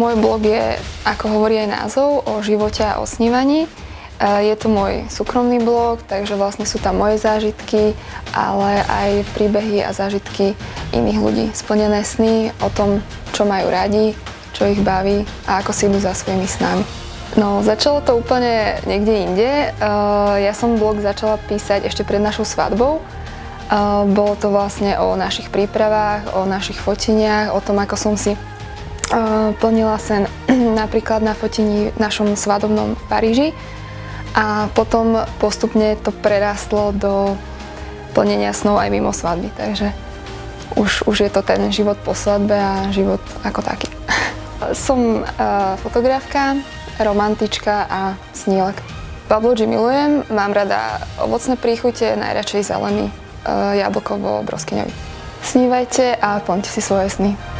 Môj blog je, ako hovorí aj názov, o živote a o snívaní. Je to môj súkromný blog, takže vlastne sú tam moje zážitky, ale aj príbehy a zážitky iných ľudí. Splnené sny o tom, čo majú radi, čo ich baví a ako si idú za svojimi snami. No, začalo to úplne niekde inde. Ja som blog začala písať ešte pred našou svadbou. Bolo to vlastne o našich prípravách, o našich foteniach, o tom, ako som si plnila sen napríklad na fotení v našom svadobnom v Paríži. A potom postupne to prerastlo do plnenia snov aj mimo svadby, takže už je to ten život po svadbe a život ako taký. Som fotografka, romantička a snílek. Pablodži milujem, mám rada ovocné príchute, najradšej zelený, jablkovo-broskyňový. Snívajte a plňte si svoje sny.